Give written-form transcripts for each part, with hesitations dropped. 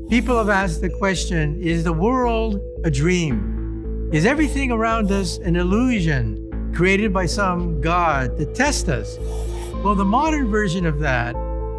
People have asked the question, is the world a dream? Is everything around us an illusion created by some god to test us? Well, the modern version of that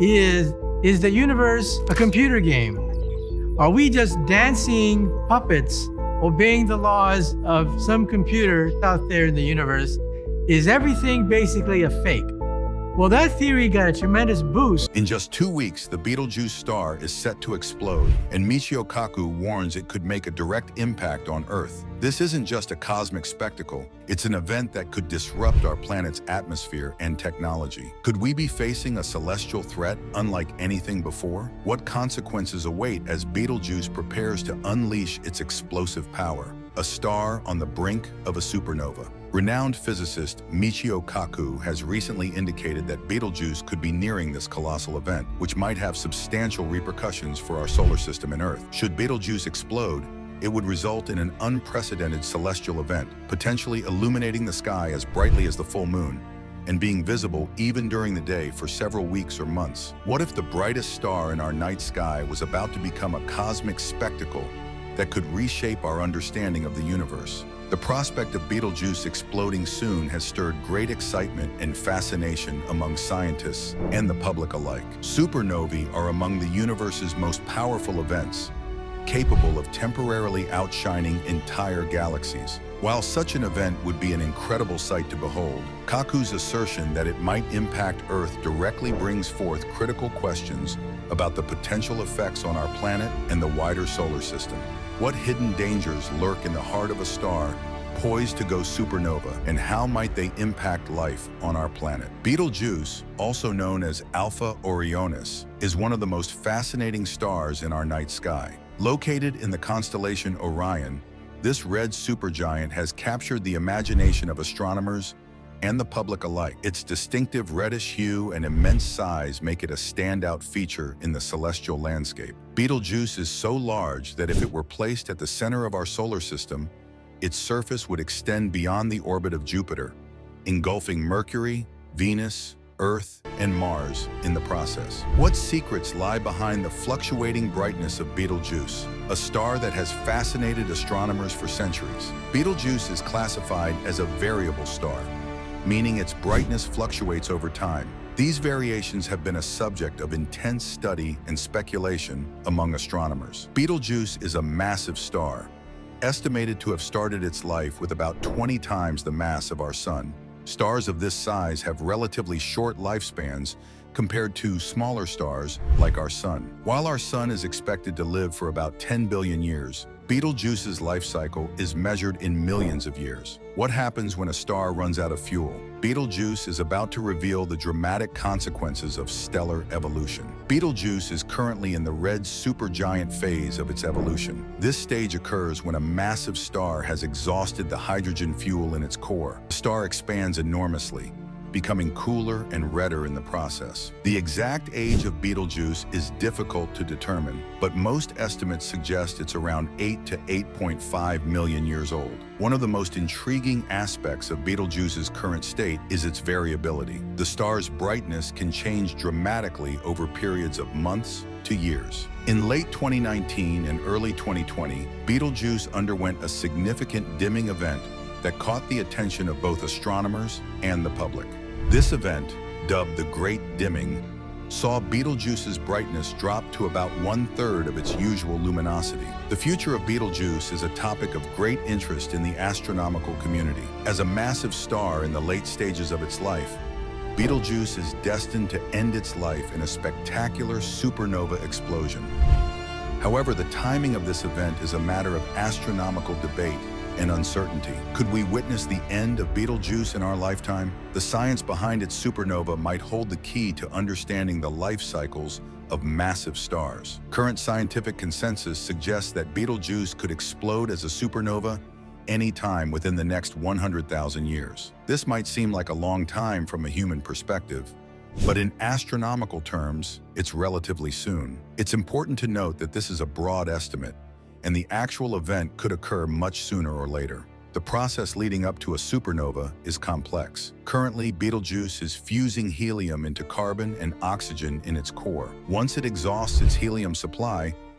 is the universe a computer game? Are we just dancing puppets obeying the laws of some computer out there in the universe? Is everything basically a fake? Well, that theory got a tremendous boost. In just 2 weeks, the Betelgeuse star is set to explode, and Michio Kaku warns it could make a direct impact on Earth. This isn't just a cosmic spectacle, it's an event that could disrupt our planet's atmosphere and technology. Could we be facing a celestial threat unlike anything before? What consequences await as Betelgeuse prepares to unleash its explosive power? A star on the brink of a supernova. Renowned physicist Michio Kaku has recently indicated that Betelgeuse could be nearing this colossal event, which might have substantial repercussions for our solar system and Earth. Should Betelgeuse explode, it would result in an unprecedented celestial event, potentially illuminating the sky as brightly as the full moon, and being visible even during the day for several weeks or months. What if the brightest star in our night sky was about to become a cosmic spectacle that could reshape our understanding of the universe? The prospect of Betelgeuse exploding soon has stirred great excitement and fascination among scientists and the public alike. Supernovae are among the universe's most powerful events, capable of temporarily outshining entire galaxies. While such an event would be an incredible sight to behold, Kaku's assertion that it might impact Earth directly brings forth critical questions about the potential effects on our planet and the wider solar system. What hidden dangers lurk in the heart of a star poised to go supernova, and how might they impact life on our planet? Betelgeuse, also known as Alpha Orionis, is one of the most fascinating stars in our night sky. Located in the constellation Orion, this red supergiant has captured the imagination of astronomers and the public alike. Its distinctive reddish hue and immense size make it a standout feature in the celestial landscape. Betelgeuse is so large that if it were placed at the center of our solar system, its surface would extend beyond the orbit of Jupiter, engulfing Mercury, Venus, Earth, and Mars in the process. What secrets lie behind the fluctuating brightness of Betelgeuse, a star that has fascinated astronomers for centuries? Betelgeuse is classified as a variable star, meaning its brightness fluctuates over time. These variations have been a subject of intense study and speculation among astronomers. Betelgeuse is a massive star, estimated to have started its life with about 20 times the mass of our Sun. Stars of this size have relatively short lifespans compared to smaller stars like our Sun. While our Sun is expected to live for about 10 billion years, Betelgeuse's life cycle is measured in millions of years. What happens when a star runs out of fuel? Betelgeuse is about to reveal the dramatic consequences of stellar evolution. Betelgeuse is currently in the red supergiant phase of its evolution. This stage occurs when a massive star has exhausted the hydrogen fuel in its core. The star expands enormously, becoming cooler and redder in the process. The exact age of Betelgeuse is difficult to determine, but most estimates suggest it's around 8 to 8.5 million years old. One of the most intriguing aspects of Betelgeuse's current state is its variability. The star's brightness can change dramatically over periods of months to years. In late 2019 and early 2020, Betelgeuse underwent a significant dimming event that caught the attention of both astronomers and the public. This event, dubbed the Great Dimming, saw Betelgeuse's brightness drop to about 1/3 of its usual luminosity. The future of Betelgeuse is a topic of great interest in the astronomical community. As a massive star in the late stages of its life, Betelgeuse is destined to end its life in a spectacular supernova explosion. However, the timing of this event is a matter of astronomical debate and uncertainty. Could we witness the end of Betelgeuse in our lifetime? The science behind its supernova might hold the key to understanding the life cycles of massive stars. Current scientific consensus suggests that Betelgeuse could explode as a supernova any time within the next 100,000 years. This might seem like a long time from a human perspective, but in astronomical terms, it's relatively soon. It's important to note that this is a broad estimate, and the actual event could occur much sooner or later. The process leading up to a supernova is complex. Currently, Betelgeuse is fusing helium into carbon and oxygen in its core. Once it exhausts its helium supply,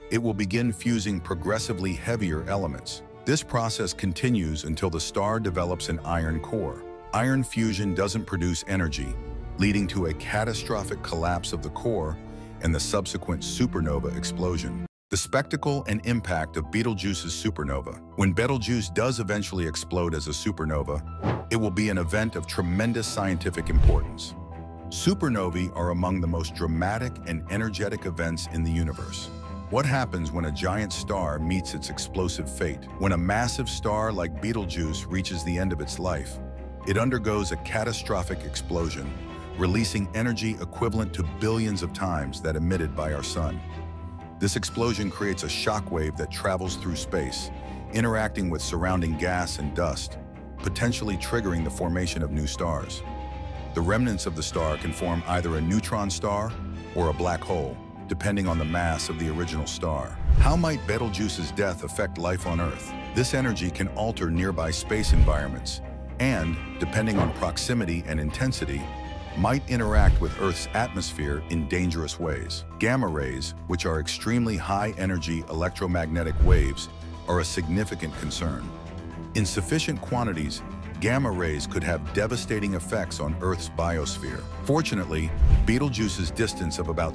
it will begin fusing progressively heavier elements. This process continues until the star develops an iron core. Iron fusion doesn't produce energy, leading to a catastrophic collapse of the core and the subsequent supernova explosion. The spectacle and impact of Betelgeuse's supernova. When Betelgeuse does eventually explode as a supernova, it will be an event of tremendous scientific importance. Supernovae are among the most dramatic and energetic events in the universe. What happens when a giant star meets its explosive fate? When a massive star like Betelgeuse reaches the end of its life, it undergoes a catastrophic explosion, releasing energy equivalent to billions of times that emitted by our sun. This explosion creates a shockwave that travels through space, interacting with surrounding gas and dust, potentially triggering the formation of new stars. The remnants of the star can form either a neutron star or a black hole, depending on the mass of the original star. How might Betelgeuse's death affect life on Earth? This energy can alter nearby space environments and, depending on proximity and intensity, might interact with Earth's atmosphere in dangerous ways. Gamma rays, which are extremely high-energy electromagnetic waves, are a significant concern. In sufficient quantities, gamma rays could have devastating effects on Earth's biosphere. Fortunately, Betelgeuse's distance of about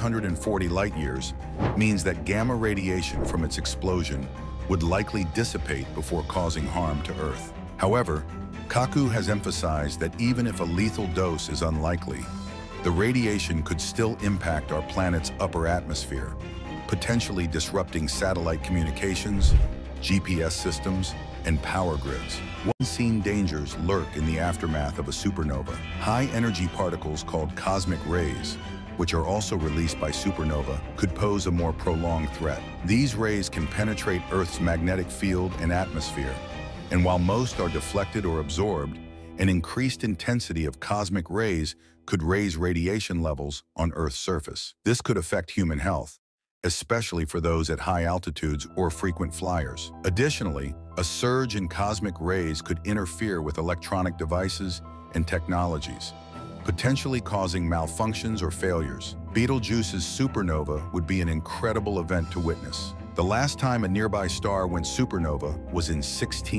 640 light-years means that gamma radiation from its explosion would likely dissipate before causing harm to Earth. However, Kaku has emphasized that even if a lethal dose is unlikely, the radiation could still impact our planet's upper atmosphere, potentially disrupting satellite communications, GPS systems, and power grids. Unseen dangers lurk in the aftermath of a supernova. High-energy particles called cosmic rays, which are also released by supernova, could pose a more prolonged threat. These rays can penetrate Earth's magnetic field and atmosphere, and while most are deflected or absorbed, an increased intensity of cosmic rays could raise radiation levels on Earth's surface. This could affect human health, especially for those at high altitudes or frequent flyers. Additionally, a surge in cosmic rays could interfere with electronic devices and technologies, potentially causing malfunctions or failures. Betelgeuse's supernova would be an incredible event to witness. The last time a nearby star went supernova was in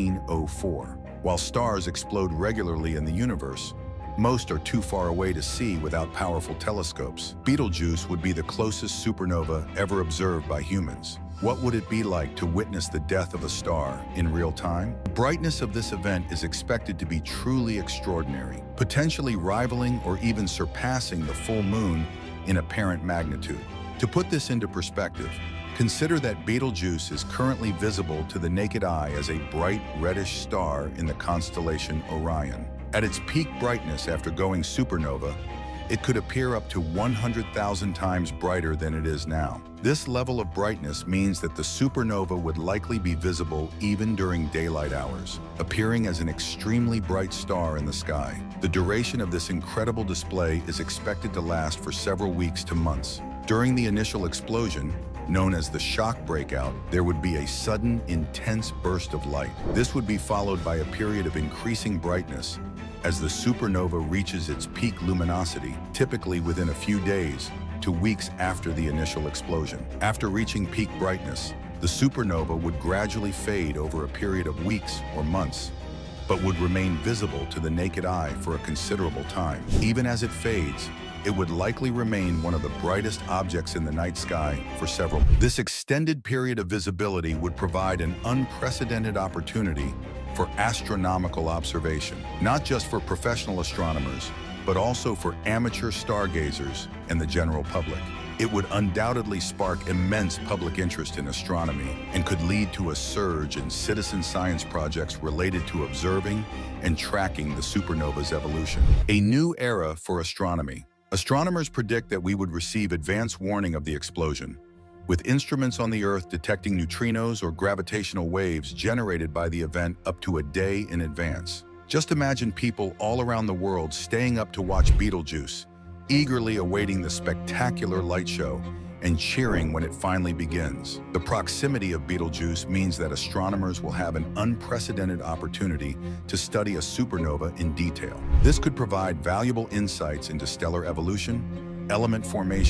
1604. While stars explode regularly in the universe, most are too far away to see without powerful telescopes. Betelgeuse would be the closest supernova ever observed by humans. What would it be like to witness the death of a star in real time? The brightness of this event is expected to be truly extraordinary, potentially rivaling or even surpassing the full moon in apparent magnitude. To put this into perspective, consider that Betelgeuse is currently visible to the naked eye as a bright reddish star in the constellation Orion. At its peak brightness after going supernova, it could appear up to 100,000 times brighter than it is now. This level of brightness means that the supernova would likely be visible even during daylight hours, appearing as an extremely bright star in the sky. The duration of this incredible display is expected to last for several weeks to months. During the initial explosion, known as the shock breakout, there would be a sudden, intense burst of light. This would be followed by a period of increasing brightness as the supernova reaches its peak luminosity, typically within a few days to weeks after the initial explosion. After reaching peak brightness, the supernova would gradually fade over a period of weeks or months, but would remain visible to the naked eye for a considerable time. Even as it fades, it would likely remain one of the brightest objects in the night sky for several. This extended period of visibility would provide an unprecedented opportunity for astronomical observation, not just for professional astronomers, but also for amateur stargazers and the general public. It would undoubtedly spark immense public interest in astronomy and could lead to a surge in citizen science projects related to observing and tracking the supernova's evolution. A new era for astronomy. Astronomers predict that we would receive advance warning of the explosion, with instruments on the Earth detecting neutrinos or gravitational waves generated by the event up to a day in advance. Just imagine people all around the world staying up to watch Betelgeuse, eagerly awaiting the spectacular light show and cheering when it finally begins. The proximity of Betelgeuse means that astronomers will have an unprecedented opportunity to study a supernova in detail. This could provide valuable insights into stellar evolution, element formation,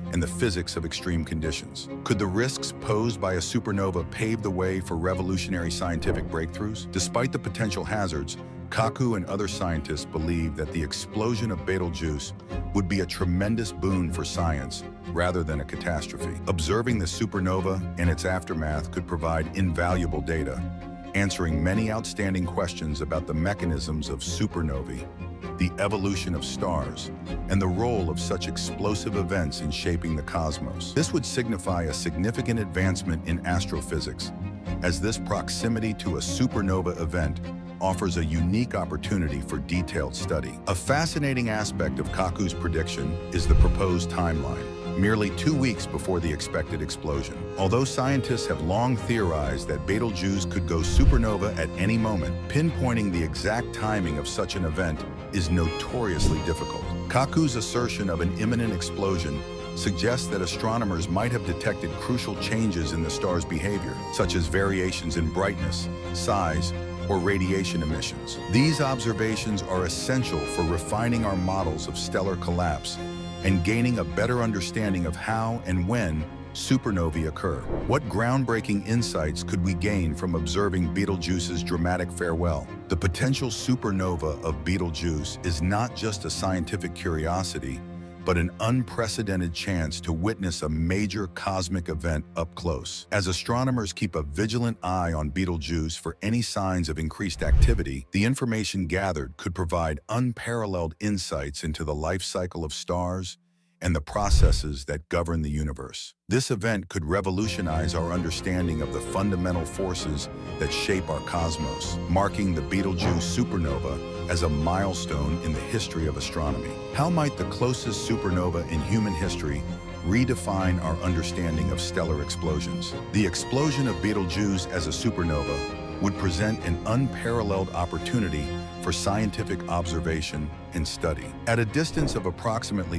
and the physics of extreme conditions. Could the risks posed by a supernova pave the way for revolutionary scientific breakthroughs? Despite the potential hazards, Kaku and other scientists believe that the explosion of Betelgeuse would be a tremendous boon for science rather than a catastrophe. Observing the supernova and its aftermath could provide invaluable data, answering many outstanding questions about the mechanisms of supernovae, the evolution of stars, and the role of such explosive events in shaping the cosmos. This would signify a significant advancement in astrophysics, as this proximity to a supernova event offers a unique opportunity for detailed study. A fascinating aspect of Kaku's prediction is the proposed timeline, merely 2 weeks before the expected explosion. Although scientists have long theorized that Betelgeuse could go supernova at any moment, pinpointing the exact timing of such an event is notoriously difficult. Kaku's assertion of an imminent explosion suggests that astronomers might have detected crucial changes in the star's behavior, such as variations in brightness, size, or radiation emissions. These observations are essential for refining our models of stellar collapse and gaining a better understanding of how and when supernovae occur. What groundbreaking insights could we gain from observing Betelgeuse's dramatic farewell? The potential supernova of Betelgeuse is not just a scientific curiosity, but an unprecedented chance to witness a major cosmic event up close. As astronomers keep a vigilant eye on Betelgeuse for any signs of increased activity, the information gathered could provide unparalleled insights into the life cycle of stars and the processes that govern the universe. This event could revolutionize our understanding of the fundamental forces that shape our cosmos, marking the Betelgeuse supernova as a milestone in the history of astronomy. How might the closest supernova in human history redefine our understanding of stellar explosions? The explosion of Betelgeuse as a supernova would present an unparalleled opportunity for scientific observation and study. At a distance of approximately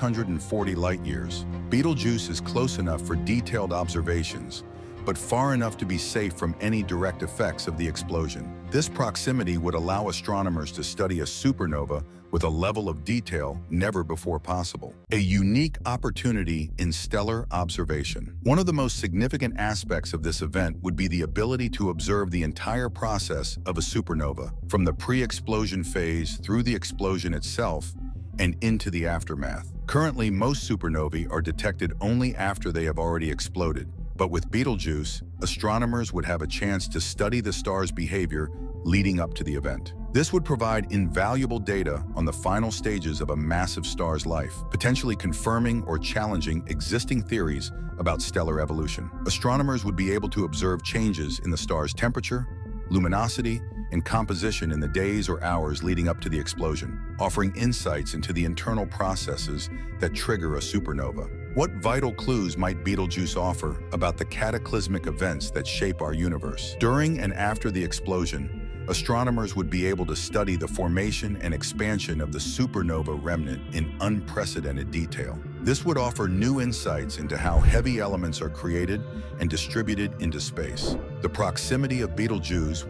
640 light-years, Betelgeuse is close enough for detailed observations, but far enough to be safe from any direct effects of the explosion. This proximity would allow astronomers to study a supernova with a level of detail never before possible. A unique opportunity in stellar observation. One of the most significant aspects of this event would be the ability to observe the entire process of a supernova, from the pre-explosion phase through the explosion itself and into the aftermath. Currently, most supernovae are detected only after they have already exploded. But with Betelgeuse, astronomers would have a chance to study the star's behavior leading up to the event. This would provide invaluable data on the final stages of a massive star's life, potentially confirming or challenging existing theories about stellar evolution. Astronomers would be able to observe changes in the star's temperature, luminosity, and composition in the days or hours leading up to the explosion, offering insights into the internal processes that trigger a supernova. What vital clues might Betelgeuse offer about the cataclysmic events that shape our universe? During and after the explosion, astronomers would be able to study the formation and expansion of the supernova remnant in unprecedented detail. This would offer new insights into how heavy elements are created and distributed into space. The proximity of Betelgeuse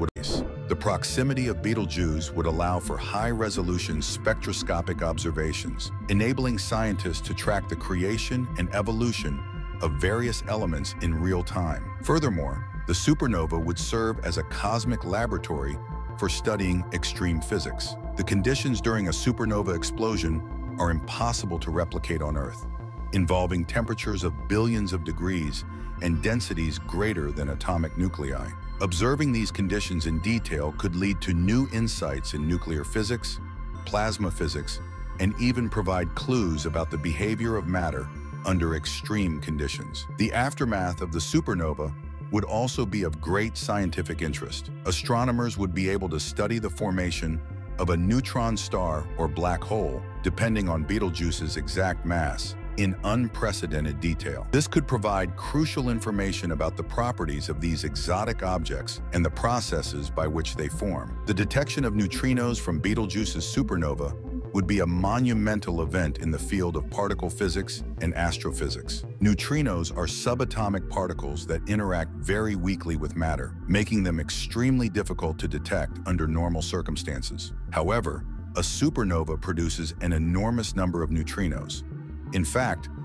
would allow for high-resolution spectroscopic observations, enabling scientists to track the creation and evolution of various elements in real time. Furthermore, the supernova would serve as a cosmic laboratory for studying extreme physics. The conditions during a supernova explosion are impossible to replicate on Earth, involving temperatures of billions of degrees and densities greater than atomic nuclei. Observing these conditions in detail could lead to new insights in nuclear physics, plasma physics, and even provide clues about the behavior of matter under extreme conditions. The aftermath of the supernova would also be of great scientific interest. Astronomers would be able to study the formation of a neutron star or black hole, depending on Betelgeuse's exact mass, in unprecedented detail. This could provide crucial information about the properties of these exotic objects and the processes by which they form. The detection of neutrinos from Betelgeuse's supernova would be a monumental event in the field of particle physics and astrophysics. Neutrinos are subatomic particles that interact very weakly with matter, making them extremely difficult to detect under normal circumstances. However, a supernova produces an enormous number of neutrinos. In fact,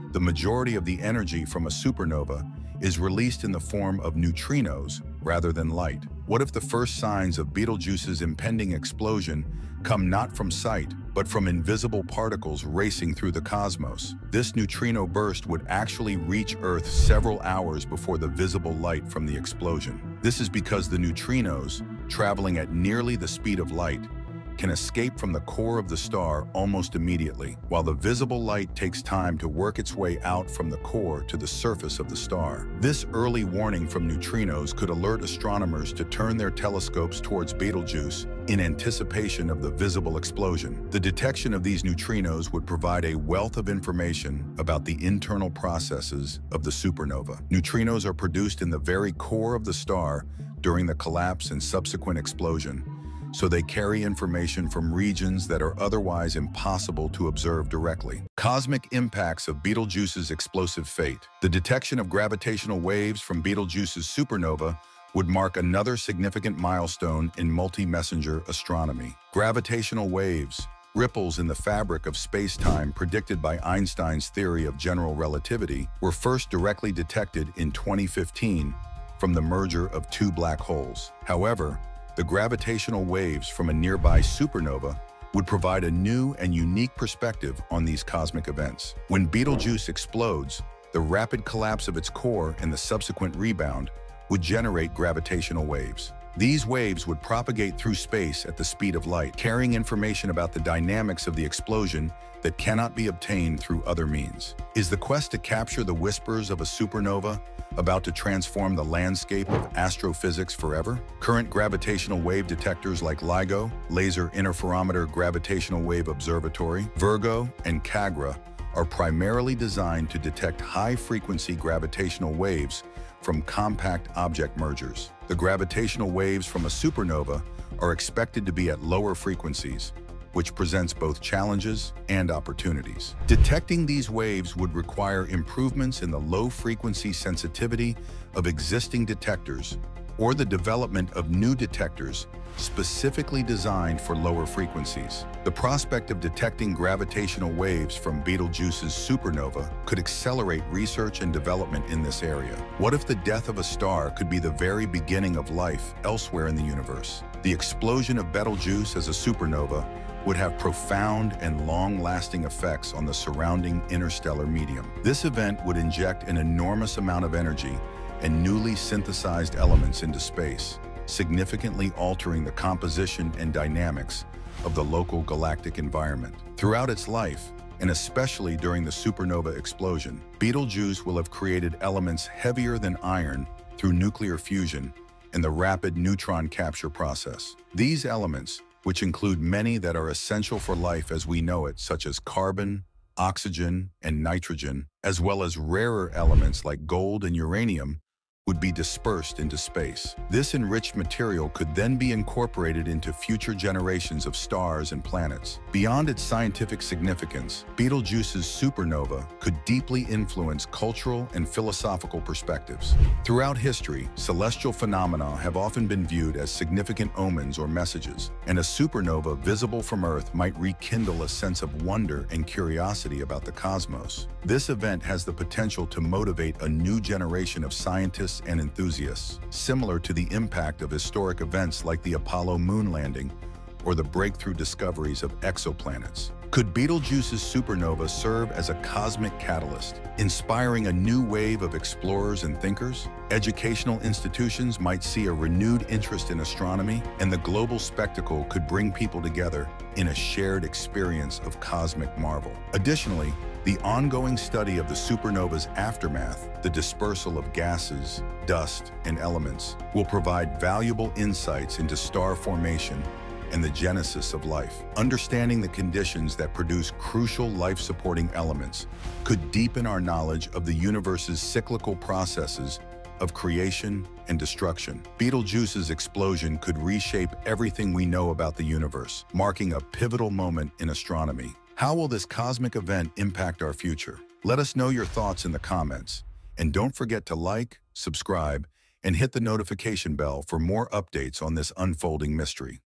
The majority of the energy from a supernova is released in the form of neutrinos rather than light. What if the first signs of Betelgeuse's impending explosion come not from sight, but from invisible particles racing through the cosmos? This neutrino burst would actually reach Earth several hours before the visible light from the explosion. This is because the neutrinos, traveling at nearly the speed of light, can escape from the core of the star almost immediately, while the visible light takes time to work its way out from the core to the surface of the star. This early warning from neutrinos could alert astronomers to turn their telescopes towards Betelgeuse in anticipation of the visible explosion. The detection of these neutrinos would provide a wealth of information about the internal processes of the supernova. Neutrinos are produced in the very core of the star during the collapse and subsequent explosion, so they carry information from regions that are otherwise impossible to observe directly. Cosmic impacts of Betelgeuse's explosive fate. The detection of gravitational waves from Betelgeuse's supernova would mark another significant milestone in multi-messenger astronomy. Gravitational waves, ripples in the fabric of space-time predicted by Einstein's theory of general relativity, were first directly detected in 2015 from the merger of two black holes. However, the gravitational waves from a nearby supernova would provide a new and unique perspective on these cosmic events. When Betelgeuse explodes, the rapid collapse of its core and the subsequent rebound would generate gravitational waves. These waves would propagate through space at the speed of light, carrying information about the dynamics of the explosion that cannot be obtained through other means. Is the quest to capture the whispers of a supernova about to transform the landscape of astrophysics forever? Current gravitational wave detectors like LIGO, Laser Interferometer Gravitational Wave Observatory, Virgo, and CAGRA are primarily designed to detect high-frequency gravitational waves from compact object mergers. The gravitational waves from a supernova are expected to be at lower frequencies, which presents both challenges and opportunities. Detecting these waves would require improvements in the low-frequency sensitivity of existing detectors or the development of new detectors specifically designed for lower frequencies. The prospect of detecting gravitational waves from Betelgeuse's supernova could accelerate research and development in this area. What if the death of a star could be the very beginning of life elsewhere in the universe? The explosion of Betelgeuse as a supernova would have profound and long-lasting effects on the surrounding interstellar medium. This event would inject an enormous amount of energy and newly synthesized elements into space, significantly altering the composition and dynamics of the local galactic environment. Throughout its life, and especially during the supernova explosion, Betelgeuse will have created elements heavier than iron through nuclear fusion and the rapid neutron capture process. These elements, which include many that are essential for life as we know it, such as carbon, oxygen, and nitrogen, as well as rarer elements like gold and uranium, would be dispersed into space. This enriched material could then be incorporated into future generations of stars and planets. Beyond its scientific significance, Betelgeuse's supernova could deeply influence cultural and philosophical perspectives. Throughout history, celestial phenomena have often been viewed as significant omens or messages, and a supernova visible from Earth might rekindle a sense of wonder and curiosity about the cosmos. This event has the potential to motivate a new generation of scientists and enthusiasts, similar to the impact of historic events like the Apollo moon landing or the breakthrough discoveries of exoplanets. Could Betelgeuse's supernova serve as a cosmic catalyst, inspiring a new wave of explorers and thinkers? Educational institutions might see a renewed interest in astronomy, and the global spectacle could bring people together in a shared experience of cosmic marvel. Additionally, the ongoing study of the supernova's aftermath, the dispersal of gases, dust, and elements, will provide valuable insights into star formation and the genesis of life. Understanding the conditions that produce crucial life-supporting elements could deepen our knowledge of the universe's cyclical processes of creation and destruction. Betelgeuse's explosion could reshape everything we know about the universe, marking a pivotal moment in astronomy. How will this cosmic event impact our future? Let us know your thoughts in the comments. And don't forget to like, subscribe, and hit the notification bell for more updates on this unfolding mystery.